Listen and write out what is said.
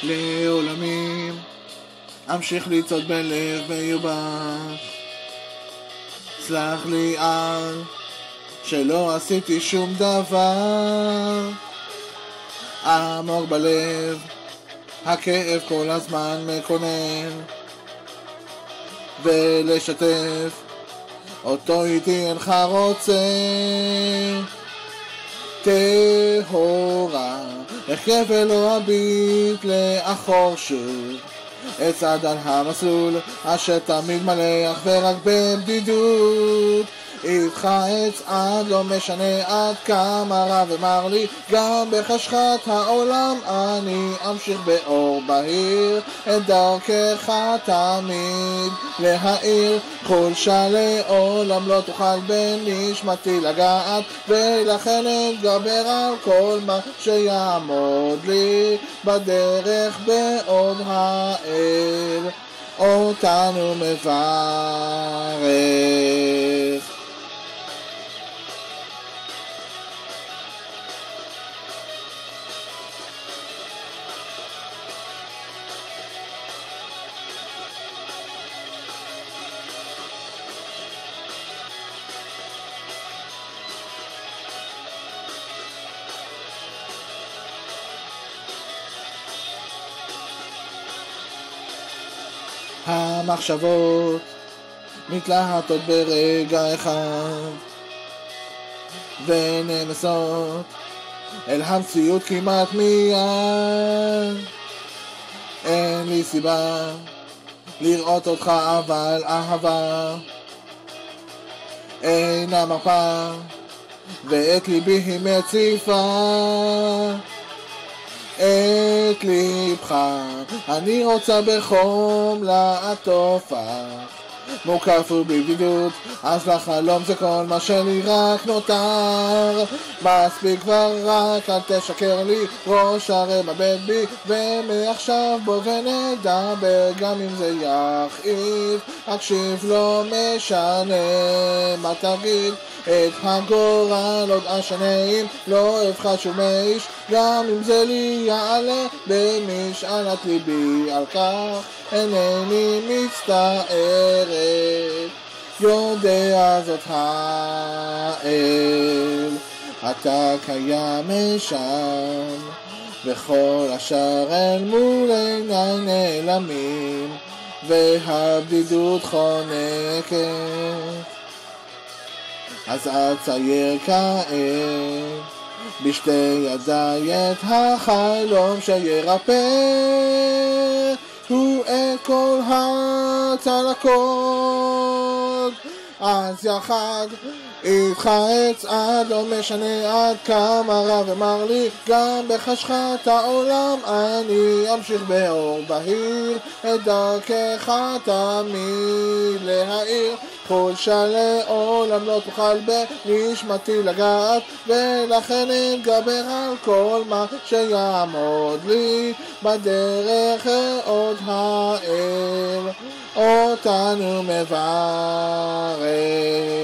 לעולמים אמשיך לצעוד בלב מיובש. סלח לי על שלא עשיתי שום דבר. עמוק בלב הכאב כל הזמן מקונן, ולשתף אותו איתי אינך רוצה. טהורה איך כבל לא אביט לאחור שוב, אצעד על המסלול אשר תמיד מלא אך ורק בבדידות. איתך אצעד לא משנה עד כמה רע ומר לי, גם בחשכת העולם אני אמשיך באור בהיר את דרכך תמיד להאיר. חולשה לעולם לא תוכל בנשמתי לגעת, ולכן אתגבר על כל מה שיעמוד לי בדרך בעוד האל אותנו מברך. המחשבות מתלהטות ברגע אחד ונמסות אל המציאות כמעט מיד. אין לי סיבה לראות אותך, אבל אהבה אינה מרפה ואת ליבי היא מציפה. את ליבך אני רוצה בחום לעטוף, מוקף ובבדידות אז לחלום זה כל מה שלי רק נותר. מספיק כבר, רק אל תשקר לי, ראש הרי מבט בי, ומעכשיו בוא ונדבר גם אם זה יכאיב. אקשיב לא משנה מה תגיד, את הגורל עוד השנים לא אבחר שום איש, גם אם זה לי יעלה במשאלת ליבי, על כך אינני מצטערת. יודע זאת האל, אתה קיים שם, וכל השאר אל מול עיניי נעלמים, והבדידות חונקת. אז אצייר כעת בשתי ידיי את החלום שירפא, הוא את כל הצלקות. אז יחד איתך אצעד לא משנה עד כמה רע ומר לי, גם בחשכת העולם אני אמשיך באור בהיר את דרכך תמיד להאיר. חולשה לעולם לא תוכל בנשמתי לגעת, ולכן אתגבר על כל מה שיעמוד לי בדרך עוד האל אותנו מברך.